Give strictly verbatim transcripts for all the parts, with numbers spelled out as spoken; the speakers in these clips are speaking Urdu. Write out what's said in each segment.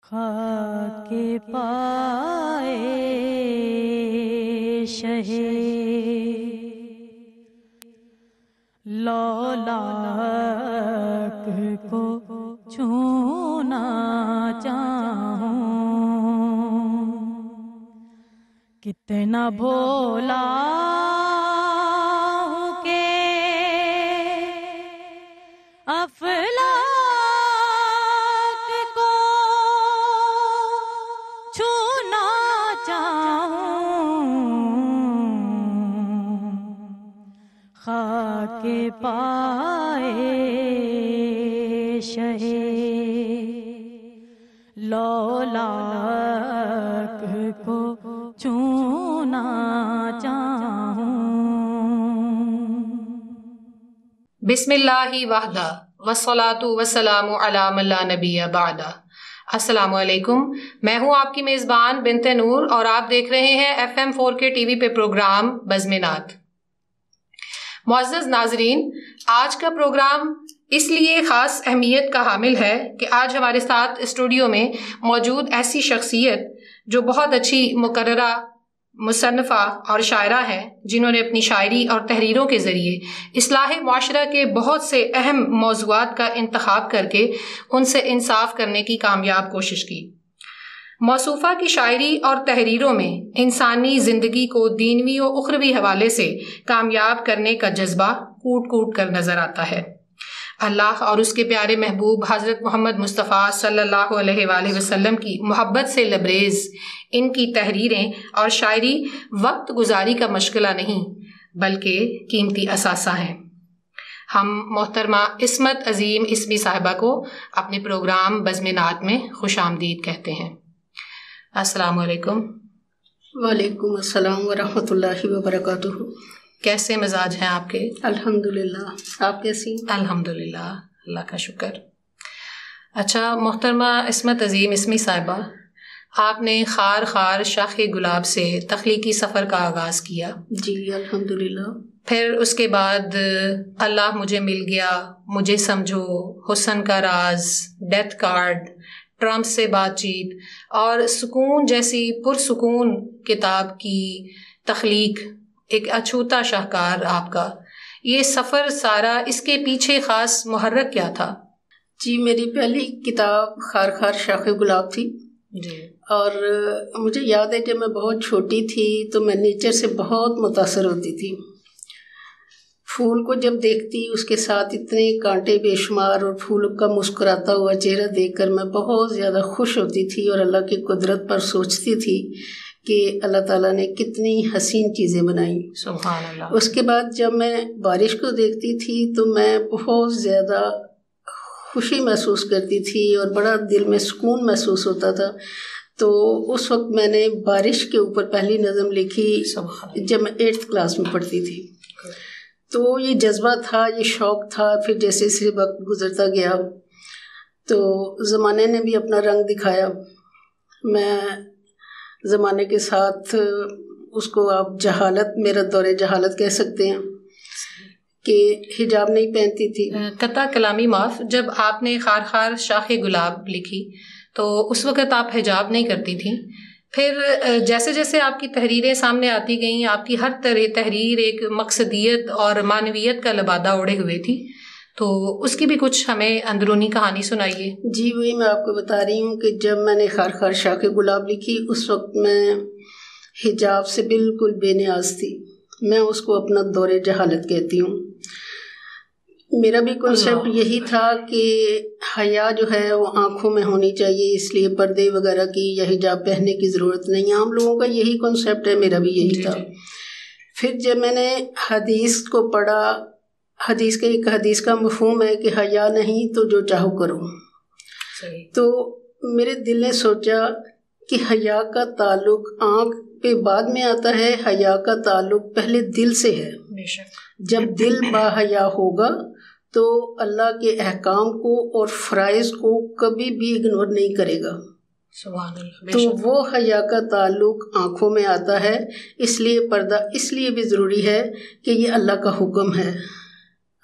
خاک پائے شہ لولاک کو چھونا چاہوں، کتنا بھولا ہوں کہ افلاک کو چھونا چاہوں، خاک پائے شہ لولاک کو چھونا چاہوں۔ بسم اللہ وحدہ والصلاۃ والسلام علی من لا نبی بعدہ۔ السلام علیکم، میں ہوں آپ کی میزبان بنت نور اور آپ دیکھ رہے ہیں ایف ایم فور کے ٹی وی پہ پروگرام بزم نعت۔ معزز ناظرین، آج کا پروگرام اس لیے خاص اہمیت کا حامل ہے کہ آج ہمارے ساتھ اسٹوڈیو میں موجود ایسی شخصیت جو بہت اچھی مقررہ، مصنفہ اور شاعرہ ہیں، جنہوں نے اپنی شاعری اور تحریروں کے ذریعے اصلاح معاشرہ کے بہت سے اہم موضوعات کا انتخاب کر کے ان سے انصاف کرنے کی کامیاب کوشش کی۔ موصوفہ کی شاعری اور تحریروں میں انسانی زندگی کو دینوی و اخروی حوالے سے کامیاب کرنے کا جذبہ کوٹ کوٹ کر نظر آتا ہے۔ اللہ اور اس کے پیارے محبوب حضرت محمد مصطفیٰ صلی اللہ علیہ وآلہ وسلم کی محبت سے لبریز ان کی تحریریں اور شاعری وقت گزاری کا مشغلہ نہیں بلکہ قیمتی اثاثہ ہیں۔ ہم محترمہ عصمت عظیم اسمی صاحبہ کو اپنے پروگرام بزم نعت میں خوش آمدید کہتے ہیں۔ السلام علیکم۔ وعلیکم السلام ورحمۃ اللہ وبرکاتہ۔ کیسے مزاج ہیں آپ کے؟ الحمدللہ، آپ کیسی؟ الحمدللہ، اللہ کا شکر۔ اچھا محترمہ عصمت عظیم اسمی صاحبہ، آپ نے خار خار شاخ گلاب سے تخلیقی سفر کا آغاز کیا۔ جی الحمدللہ۔ پھر اس کے بعد اللہ مجھے مل گیا، مجھے سمجھو، حسن کا راز، ڈیتھ کارڈ، ٹرمپ سے بات چیت اور سکون جیسی پرسکون کتاب کی تخلیق، ایک اچھوتا شاہکار آپ کا یہ سفر سارا، اس کے پیچھے خاص محرک کیا تھا؟ جی میری پہلی کتاب خار خار شاخ گلاب تھی جی، اور مجھے یاد ہے جب میں بہت چھوٹی تھی تو میں نیچر سے بہت متاثر ہوتی تھی۔ پھول کو جب دیکھتی اس کے ساتھ اتنے کانٹے بے شمار اور پھول کا مسکراتا ہوا چہرہ دیکھ کر میں بہت زیادہ خوش ہوتی تھی اور اللہ کی قدرت پر سوچتی تھی کہ اللہ تعالیٰ نے کتنی حسین چیزیں بنائیں۔ سبحان اللہ۔ اس کے بعد جب میں بارش کو دیکھتی تھی تو میں بہت زیادہ خوشی محسوس کرتی تھی اور بڑا دل میں سکون محسوس ہوتا تھا۔ تو اس وقت میں نے بارش کے اوپر پہلی نظم لکھی جب میں ایٹھ کلاس میں پڑھتی تھی۔ تو یہ جذبہ تھا، یہ شوق تھا۔ پھر جیسے جیسے وقت گزرتا گیا تو زمانے نے بھی اپنا رنگ دکھایا۔ میں زمانے کے ساتھ اس کو آپ جہالت، میرا دور جہالت کہہ سکتے ہیں کہ حجاب نہیں پہنتی تھی۔ قطع کلامی معاف، جب آپ نے خار خار شاخ گلاب لکھی تو اس وقت آپ حجاب نہیں کرتی تھیں۔ پھر جیسے جیسے آپ کی تحریریں سامنے آتی گئیں، آپ کی ہر تحریر ایک مقصدیت اور معنویت کا لبادہ اوڑھے ہوئے تھی، تو اس کی بھی کچھ ہمیں اندرونی کہانی سنائیے۔ جی وہی میں آپ کو بتا رہی ہوں کہ جب میں نے خار خار شاخ گلاب لکھی اس وقت میں حجاب سے بالکل بے نیاز تھی۔ میں اس کو اپنا دور جہالت کہتی ہوں۔ میرا بھی کنسیپٹ یہی تھا کہ حیا جو ہے وہ آنکھوں میں ہونی چاہیے، اس لیے پردے وغیرہ کی یا حجاب پہننے کی ضرورت نہیں۔ عام لوگوں کا یہی کنسیپٹ ہے، میرا بھی یہی تھا۔ پھر جب میں نے حدیث کو پڑھا، حدیث کے ایک حدیث کا مفہوم ہے کہ حیا نہیں تو جو چاہو کرو، تو میرے دل نے سوچا کہ حیا کا تعلق آنکھ پہ بعد میں آتا ہے، حیا کا تعلق پہلے دل سے ہے۔ جب دل با حیا ہوگا تو اللہ کے احکام کو اور فرائض کو کبھی بھی اگنور نہیں کرے گا۔ تو وہ حیا کا تعلق آنکھوں میں آتا ہے، اس لیے پردہ اس لیے بھی ضروری ہے کہ یہ اللہ کا حکم ہے۔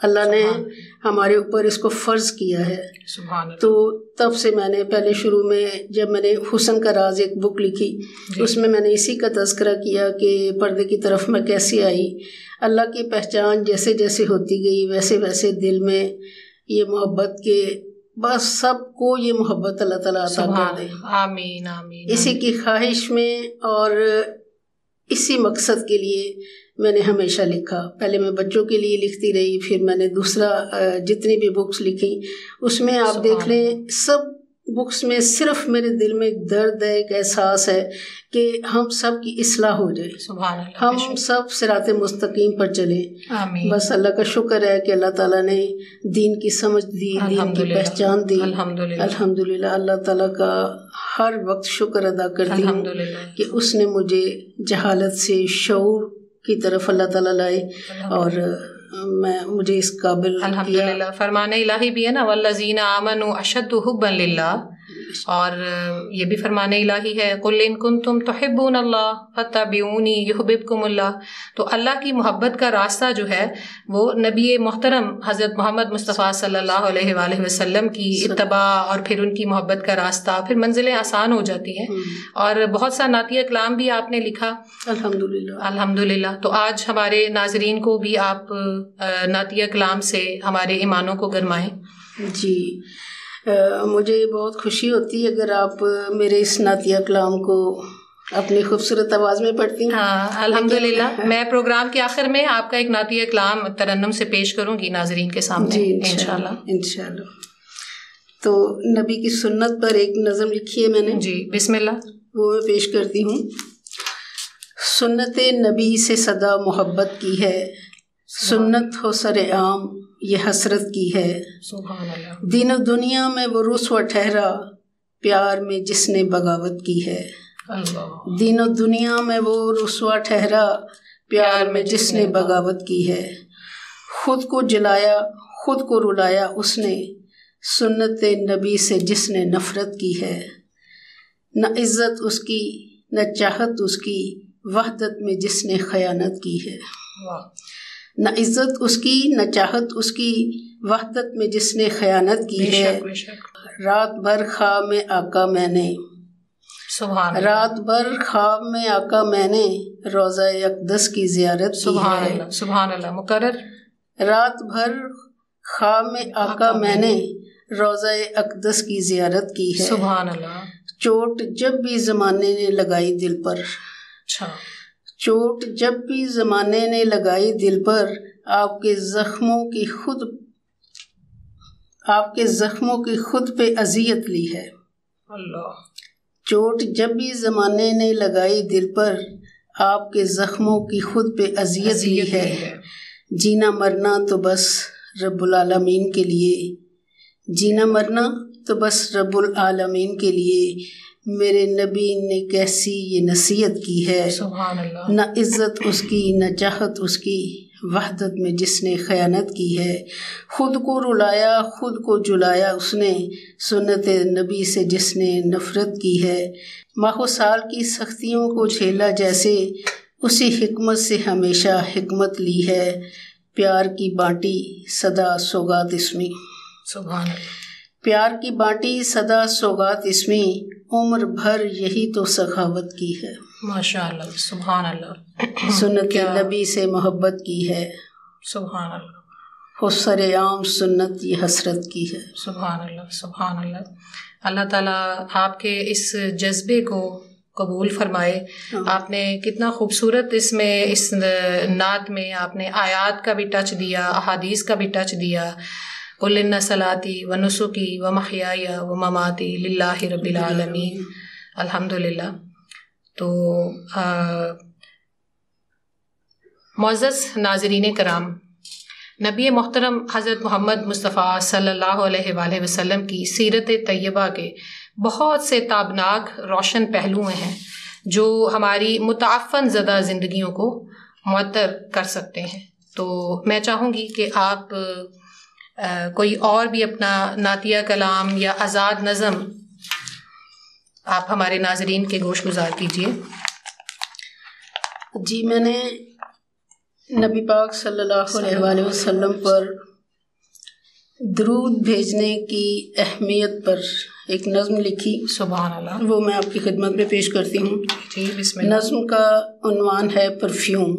اللہ نے ہمارے اوپر اس کو فرض کیا ہے. سبحان اللہ. تو تب سے میں نے پہلے شروع میں جب میں نے حسن کا راز ایک بک لکھی اس میں میں نے اسی کا تذکرہ کیا کہ پردے کی طرف میں کیسے آئی. اللہ کی پہچان جیسے جیسے ہوتی گئی ویسے ویسے دل میں یہ محبت کے بس سب کو یہ محبت اللہ تعالیٰ عطا کر دے. آمین آمین. اسی کی خواہش میں اور اسی مقصد کے لیے میں نے ہمیشہ لکھا. پہلے میں بچوں کے لیے لکھتی رہی, پھر میں نے دوسرا جتنی بھی بکس لکھی اس میں آپ دیکھ لیں سب بکس میں صرف میرے دل میں ایک درد ہے, ایک احساس ہے کہ ہم سب کی اصلاح ہو جائے, سبحان اللہ, ہم سب صراط مستقیم پر چلیں. آمین. بس اللہ کا شکر ہے کہ اللہ تعالیٰ نے دین کی سمجھ دی, دین کی پہچان دی. الحمدللہ الحمدللہ. اللہ تعالیٰ کا ہر وقت شکر ادا کرتی ہوں کہ اس نے مجھے جہالت سے شعور کی طرف اللہ تعالیٰ لائے اور میں مجھے اس قابل الحمدللہ. فرمان الہی بھی ہے نا, والذین آمنوا اشد حبا للہ, اور یہ بھی فرمان الہی ہے, قل ان کنتم تحبون اللہ فاتبعونی یحببکم اللہ. تو اللہ کی محبت کا راستہ جو ہے وہ نبی محترم حضرت محمد مصطفیٰ صلی اللہ علیہ وآلہ وسلم کی اتباع اور پھر ان کی محبت کا راستہ, پھر منزلیں آسان ہو جاتی ہیں. اور بہت سا نعتیہ کلام بھی آپ نے لکھا الحمدللہ. الحمدللہ. تو آج ہمارے ناظرین کو بھی آپ نعتیہ کلام سے ہمارے ایمانوں کو گرمائیں. جی, مجھے بہت خوشی ہوتی ہے اگر آپ میرے اس نعتیہ کلام کو اپنی خوبصورت آواز میں پڑھتی ہیں. ہاں الحمدللہ. میں پروگرام کے آخر میں آپ کا ایک نعتیہ کلام ترنم سے پیش کروں گی ناظرین کے سامنے. جی انشاءاللہ انشاءاللہ. تو نبی کی سنت پر ایک نظم لکھی ہے میں نے. جی بسم اللہ. وہ میں پیش کرتی ہوں. سنت نبی سے صدا محبت کی ہے, سنت ہو سر عام یہ حسرت کی ہے. سبحان اللہ. دین و دنیا میں وہ رسوا ٹھہرا پیار میں جس نے بغاوت کی ہے. اللہ. دین و دنیا میں وہ رسوا ٹھہرا پیار میں جس نے بغاوت کی ہے. خود کو جلایا خود کو رلایا اس نے, سنت نبی سے جس نے نفرت کی ہے. نہ عزت اس کی نہ چاہت اس کی, وحدت میں جس نے خیانت کی ہے. نہ عزت اس کی نہ چاہت اس کی, وحدت میں جس نے خیانت کی ہے. رات بھر خواب میں آقا میں نے, سبحان اللہ. رات بھر خواب میں آقا میں نے, روضہ اقدس کی زیارت کی سبحان ہے. اللہ. سبحان اللہ. مقرر. رات بھر خواب میں آقا میں نے, روضہ اقدس کی زیارت کی ہے. سبحان اللہ. چوٹ جب بھی زمانے نے لگائی دل پر, اچھا چوٹ جب بھی زمانے نے لگائی دل پر, آپ کے زخموں کی خود آپ کے زخموں کی خود پہ اذیت لی ہے. اللہ. چوٹ جب بھی زمانے نے لگائی دل پر, آپ کے زخموں کی خود پہ اذیت لی ہے. جینا مرنا تو بس رب العالمین کے لیے, جینا مرنا تو بس رب العالمین کے لیے. میرے نبی نے کیسی یہ نصیحت کی ہے. سبحان اللہ. نہ عزت اس کی نہ چاہت اس کی, وحدت میں جس نے خیانت کی ہے. خود کو رلایا خود کو جلایا اس نے, سنت نبی سے جس نے نفرت کی ہے. ماہ و سال کی سختیوں کو جھیلا جیسے, اسی حکمت سے ہمیشہ حکمت لی ہے. پیار کی بانٹی صدا سوگات اس میں, سبحان اللہ. پیار کی بانٹی صدا سوگات اس میں, عمر بھر یہی تو سخاوت کی ہے. ماشاء اللہ. سبحان اللہ. سنت نبی سے محبت کی ہے. سبحان اللہ. حسر عام سنت یہ حسرت کی ہے. سبحان اللہ. سبحان اللہ. اللہ تعالیٰ آپ کے اس جذبے کو قبول فرمائے. آپ نے کتنا خوبصورت اس میں اس نعت میں آپ نے آیات کا بھی ٹچ دیا, احادیث کا بھی ٹچ دیا. قل ان صلاتی و نسکی و محیای و مماتی للہ رب العالمین. الحمدللہ. تو معزز ناظرین کرام, نبی محترم حضرت محمد مصطفیٰ صلی اللہ علیہ وآلہ وسلم کی سیرت طیبہ کے بہت سے تابناک روشن پہلو ہیں جو ہماری متعفن زدہ زندگیوں کو معطر کر سکتے ہیں. تو میں چاہوں گی کہ آپ کوئی اور بھی اپنا نعتیہ کلام یا آزاد نظم آپ ہمارے ناظرین کے گوش گزار کیجیے. جی, میں نے نبی پاک صلی اللہ علیہ وآلہ وسلم پر درود بھیجنے کی اہمیت پر ایک نظم لکھی، سبحان اللہ، وہ میں آپ کی خدمت میں پیش کرتی ہوں۔ جی بسم اللہ۔ نظم کا عنوان ہے پرفیوم۔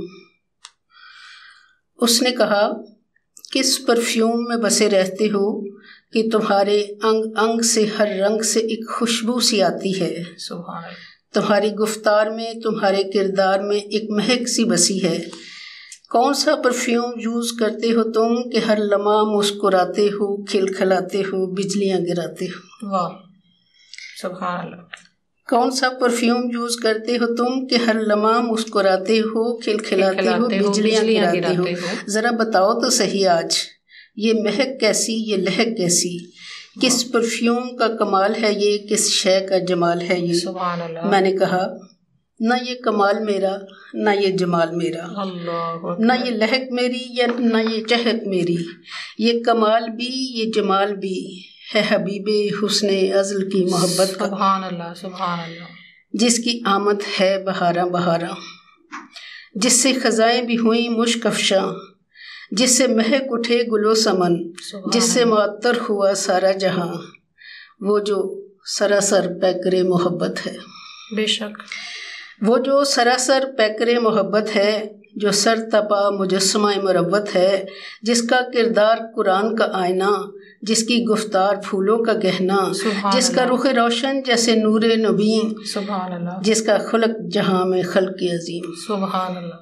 اس نے کہا، کس پرفیوم میں بسے رہتے ہو کہ تمہارے انگ انگ سے ہر رنگ سے ایک خوشبو سی آتی ہے، سبحان اللہ، تمہاری گفتار میں، تمہارے کردار میں ایک مہک سی بسی ہے۔ کون سا پرفیوم یوز کرتے ہو تم کہ ہر لمحہ مسکراتے ہو، کھلکھلاتے ہو، بجلیاں گراتے ہو؟ واہ، سبحان اللہ۔ کون سا پرفیوم یوز کرتے ہو تم کہ ہر لمحہ مسکراتے ہو، کھلکھلاتے ہو، بجلیاں گراتے ہو؟ ذرا بتاؤ تو صحیح آج یہ مہک کیسی، یہ لہک کیسی، کس پرفیوم کا کمال ہے یہ، کس شے کا جمال ہے یہ؟ سبحان اللہ۔ میں نے کہا، نہ یہ کمال میرا، نہ یہ جمال میرا، اللہ، نہ یہ لہک میری یا نہ یہ چہک میری، یہ کمال بھی یہ جمال بھی ہے حبیب حسن ازل کی محبت کا، سبحان اللہ، سبحان اللہ، جس کی آمد ہے بہاراں بہاراں، جس سے خزائیں بھی ہوئیں مشک افشاں، جس سے مہک اٹھے گل و سمن، جس سے معطر ہوا سارا جہاں، وہ جو سراسر پیکر محبت ہے، بے شک وہ جو سراسر پیکر محبت ہے، جو سر تپا مجسمہ مروت ہے، جس کا کردار قرآن کا آئینہ، جس کی گفتار پھولوں کا گہنا، جس کا رخ روشن جیسے نور نبین، سبحان اللہ، جس کا خلق جہاں میں خلق عظیم، سبحان اللہ،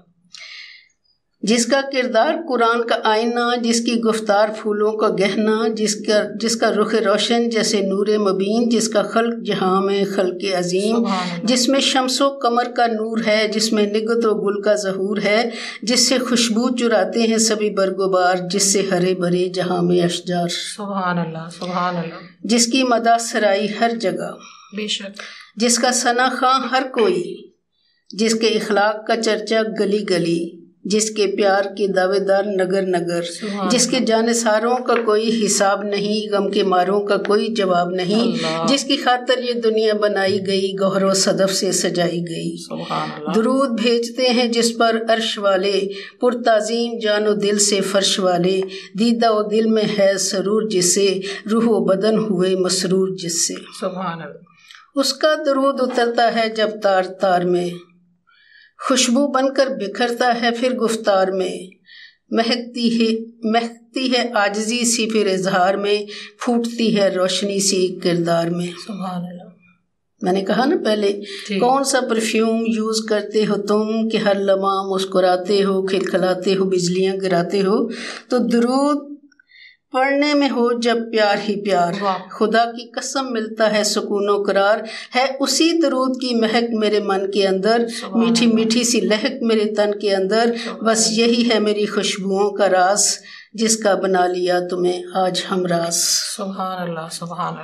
جس کا کردار قرآن کا آئینہ، جس کی گفتار پھولوں کا گہنا، جس کا جس کا رخ روشن جیسے نور مبین، جس کا خلق جہاں میں خلق عظیم، جس میں شمس و قمر کا نور ہے، جس میں نگت و گل کا ظہور ہے، جس سے خوشبو چراتے ہیں سبھی برگ و بار، جس سے ہرے بھرے جہاں میں اشجار، سبحان اللہ، سبحان اللہ، جس کی مدح سرائی ہر جگہ، بے شک جس کا ثنا خواں ہر کوئی، جس کے اخلاق کا چرچا گلی گلی، جس کے پیار کے دعوے دار نگر نگر، جس کے جانثاروں کا کوئی حساب نہیں، غم کے ماروں کا کوئی جواب نہیں، جس کی خاطر یہ دنیا بنائی گئی، گوہر و صدف سے سجائی گئی۔ درود بھیجتے ہیں جس پر عرش والے، پرتعظیم جان و دل سے فرش والے، دیدہ و دل میں ہے سرور جس سے، روح و بدن ہوئے مسرور جس سے۔ سبحان اللہ۔ اس کا درود اترتا ہے جب تار تار میں، خوشبو بن کر بکھرتا ہے پھر گفتار میں، مہکتی ہے مہکتی ہے عاجزی سی پھر اظہار میں، پھوٹتی ہے روشنی سی کردار میں۔ سبحان اللہ۔ میں نے کہا نا پہلے، کون سا پرفیوم یوز کرتے ہو تم کہ ہر لمحہ مسکراتے ہو، کھلکھلاتے ہو، بجلیاں گراتے ہو؟ تو درود پڑھنے میں ہو جب پیار ہی پیار، خدا کی قسم ملتا ہے سکون و قرار، ہے اسی درود کی مہک میرے من کے اندر، میٹھی میٹھی سی لہک میرے تن کے اندر، بس یہی ہے میری خوشبوؤں کا راز، جس کا بنا لیا تمہیں آج ہمراز۔ سبحان اللہ، سبحان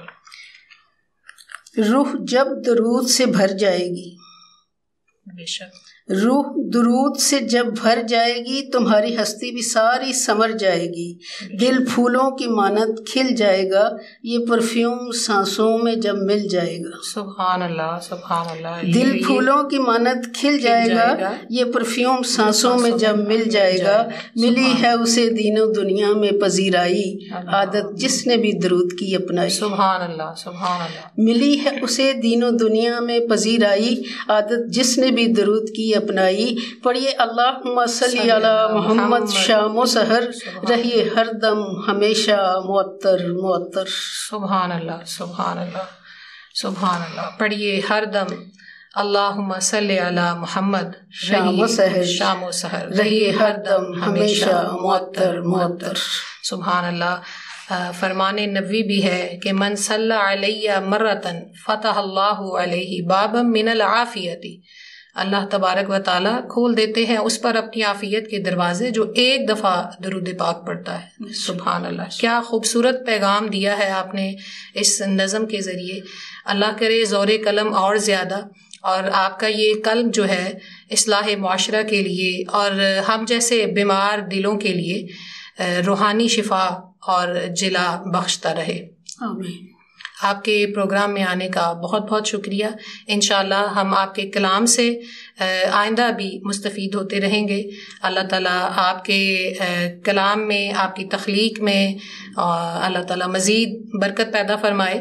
اللہ۔ روح جب درود سے بھر جائے گی، بے شک روح درود سے جب بھر جائے گی، تمہاری ہستی بھی ساری سمر جائے گی، دل پھولوں کی مانند کھل جائے گا، یہ پرفیوم سانسوں میں جب مل جائے گا۔ سبحان اللہ، سبحان اللہ۔ دل پھولوں کی مانند کھل جائے گا، یہ پرفیوم سانسوں میں جب مل جائے گا، ملی ہے اسے دین و دنیا میں پذیرائی، عادت جس نے بھی درود کی اپنائی۔ سبحان اللہ، سبحان اللہ۔ ملی ہے اسے دین و دنیا میں پذیرائی، عادت جس نے بھی درود کی اپنائی، پڑھیے اللہم صلی علی محمد، شام و سحر رہیے ہر دم ہمیشہ معطر معطر۔ سبحان اللہ، سبحان اللہ، سبحان اللہ۔ پڑھیے ہر دم اللہم صلی علی محمد، شام و سحر شام و سحر رہیے ہر دم ہمیشہ معطر معطر۔ سبحان اللہ۔ فرمان نبوی بھی ہے کہ من صلی علیہ مرتن فتح اللہ علیہ بابا من العافیت، اللہ تبارک و تعالیٰ کھول دیتے ہیں اس پر اپنی عافیت کے دروازے جو ایک دفعہ درود پاک پڑھتا ہے۔ سبحان اللہ، کیا خوبصورت پیغام دیا ہے آپ نے اس نظم کے ذریعے۔ اللہ کرے زور قلم اور زیادہ، اور آپ کا یہ قلم جو ہے اصلاح معاشرہ کے لیے اور ہم جیسے بیمار دلوں کے لیے روحانی شفا اور جلا بخشتا رہے۔ آمین۔ آپ کے پروگرام میں آنے کا بہت بہت شکریہ. انشاءاللہ ہم آپ کے کلام سے آئندہ بھی مستفید ہوتے رہیں گے. اللہ تعالیٰ آپ کے کلام میں، آپ کی تخلیق میں اللہ تعالیٰ مزید برکت پیدا فرمائے.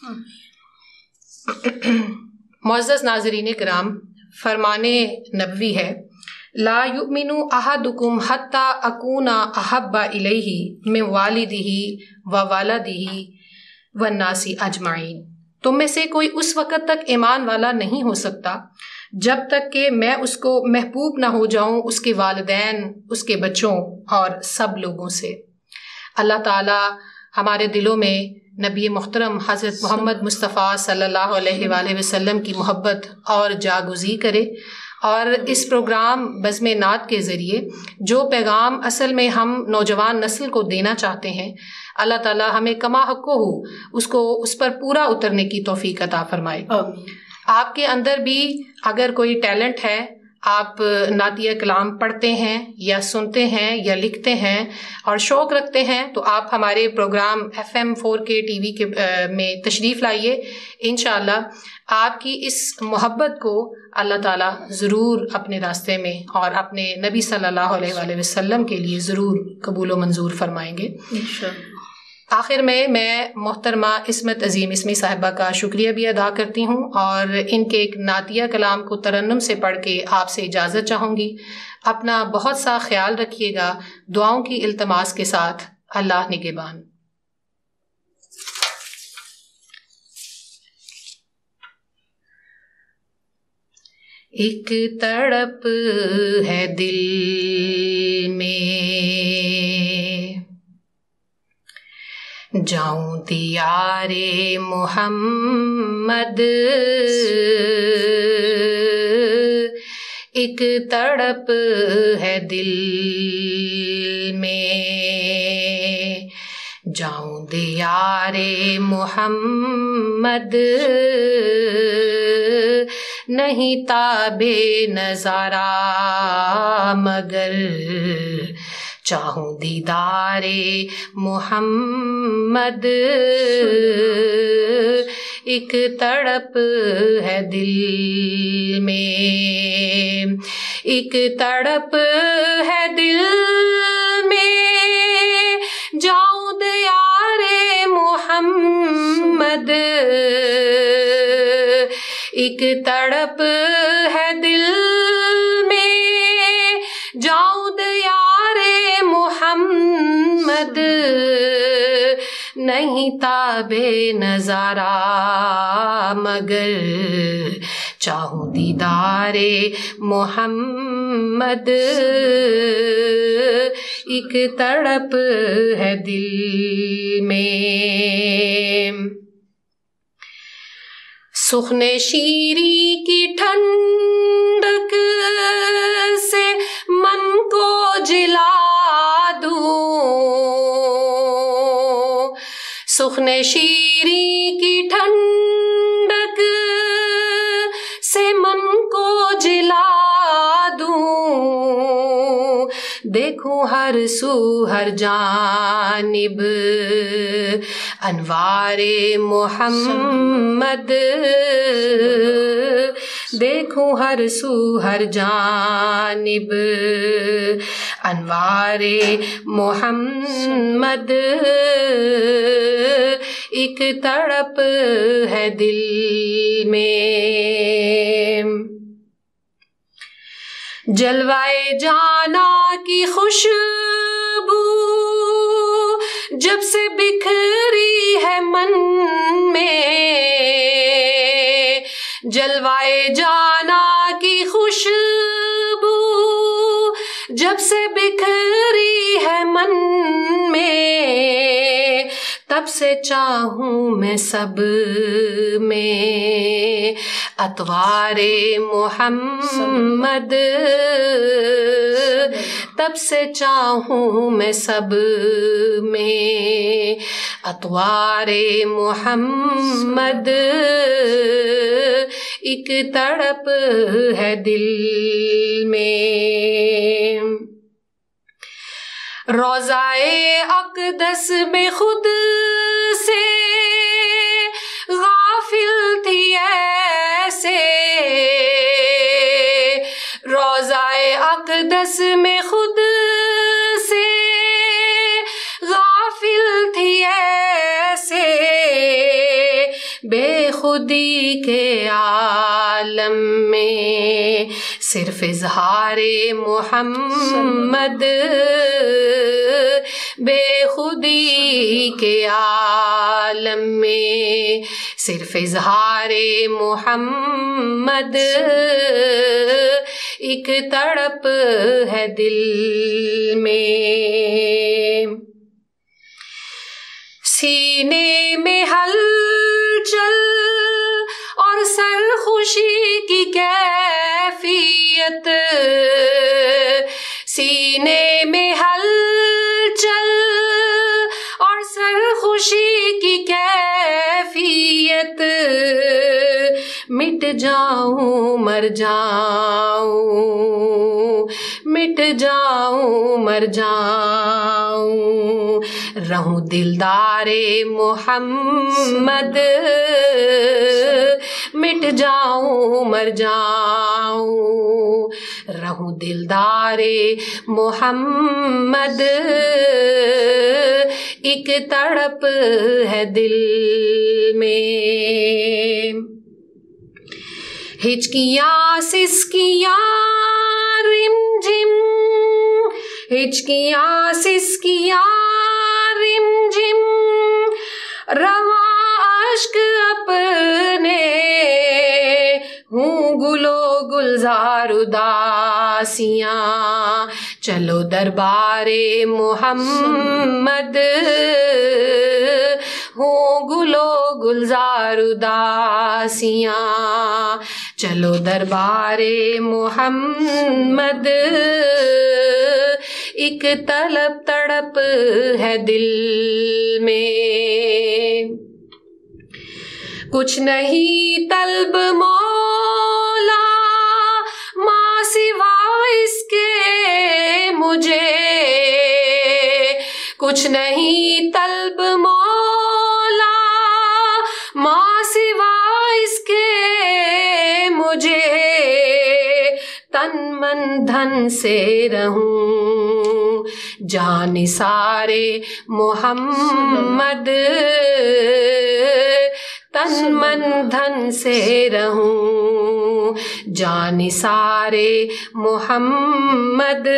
معزز ناظرین کرام، فرمان نبوی ہے، لا یؤمن احدکم حتی اکون احب الیہ من والدہ و والدہ والناس اجمعین. تم میں سے کوئی اس وقت تک ایمان والا نہیں ہو سکتا جب تک کہ میں اس کو محبوب نہ ہو جاؤں اس کے والدین، اس کے بچوں اور سب لوگوں سے. اللہ تعالی ہمارے دلوں میں نبی محترم حضرت محمد مصطفیٰ صلی اللہ علیہ وآلہ وسلم کی محبت اور جاگزی کرے، اور اس پروگرام بزم نعت کے ذریعے جو پیغام اصل میں ہم نوجوان نسل کو دینا چاہتے ہیں، اللہ تعالیٰ ہمیں کما حق ہو اس کو اس پر پورا اترنے کی توفیق عطا فرمائے. آپ کے اندر بھی اگر کوئی ٹیلنٹ ہے، آپ نعتیہ کلام پڑھتے ہیں یا سنتے ہیں یا لکھتے ہیں اور شوق رکھتے ہیں، تو آپ ہمارے پروگرام ایف ایم فور کے ٹی وی کے میں تشریف لائیے. انشاءاللہ آپ کی اس محبت کو اللہ تعالیٰ ضرور اپنے راستے میں اور اپنے نبی صلی اللہ علیہ وآلہ وسلم کے لیے ضرور قبول و منظور فرمائیں گے انشاءاللہ. آخر میں میں محترمہ عصمت عظیم اسمی صاحبہ کا شکریہ بھی ادا کرتی ہوں، اور ان کے ایک نعتیہ کلام کو ترنم سے پڑھ کے آپ سے اجازت چاہوں گی. اپنا بہت سا خیال رکھیے گا. دعاؤں کی التماس کے ساتھ، اللہ نگہبان. ایک تڑپ ہے دل میں جاؤں دیار محمد، ایک تڑپ ہے دل میں جاؤں دیار محمد، نہیں تابے نظارہ مگر چاہوں دیدار محمد، ایک تڑپ ہے دل میں، ایک تڑپ ہے دل میں جاؤں دیار محمد، ایک تڑپ ہے دل میں جاؤں دیار محمد، نہیں تابے نظارہ مگر چاہوں دیدار محمد، ایک تڑپ ہے دل میں. سخن شیری کی ٹھنڈک سے من کو جلا دوں، سخن شیری کی ٹھنڈک سے من کو جلا دوں، دیکھوں ہر سو ہر جانب انوار محمد، دیکھوں ہر سو ہر جانب انوار محمد، ایک تڑپ ہے دل میں. جلوائے جانا کی خوشبو جب سے بکھری ہے من میں، جلوائے جانا کی خوشبو جب سے بکھری ہے من میں، تب سے چاہوں میں سب میں اطوار محمد، تب سے چاہوں میں سب میں اطوار محمد، ایک تڑپ ہے دل میں. روضہ اقدس میں خود سے اقدس میں خود سے غافل تھی ایسے، بے خودی کے عالم میں صرف اظہار محمد، بے خودی کے عالم میں صرف اظہار محمد، ایک تڑپ ہے دل میں، سینے میں ہلچل اور سرخوشی کی کیفیت، سینے میں ہلچل اور سرخوشی کی کیفیت، مٹ جاؤں مر جاؤں، مٹ جاؤں مر جاؤں، رہوں دلدار محمد، مٹ جاؤں مر جاؤں، رہوں دلدار محمد، ایک تڑپ ہے دل میں، ہچکیاں سسکیاں رم جھم، ہچکیاں سسکیاں رم جھم، رواں اشک اپنے ہوں گلو گلزار اداسیاں، چلو دربار محمد، ہوں گلو گلزار اداسیاں، چلو دربار محمد، ایک طلب تڑپ ہے دل میں، کچھ نہیں طلب مولا ماں سوا اس کے مجھے، کچھ نہیں طلب مولا ماں سوا اس کے مجھے، تن من دھن سے رہوں جان سارے محمد، تن من دھن سے رہوں جان سارے محمد،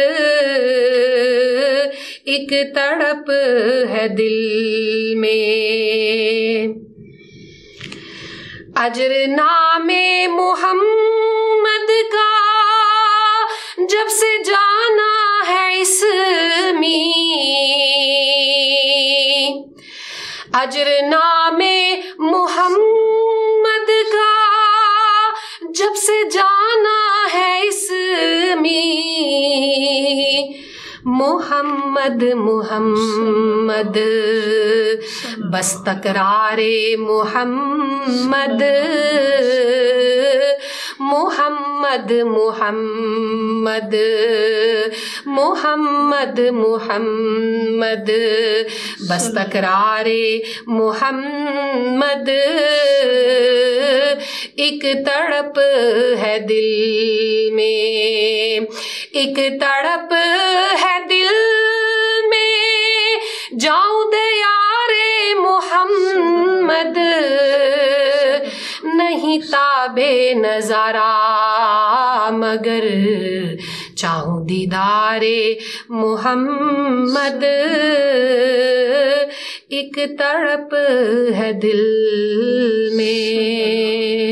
ایک تڑپ ہے دل میں، اجر نام محمد کا جب سے جانا ہے اسمی، اجر نام محمد کا جب سے جانا ہے اسمی، محمد محمد بس تکرار محمد، محمد محمد محمد محمد بس تکرار محمد، ایک تڑپ ہے دل میں، ایک تڑپ ہے دل میں، جاؤں دیار محمد، نہیں تابے نظارہ مگر چاہوں دیدار محمد، ایک تڑپ ہے دل میں۔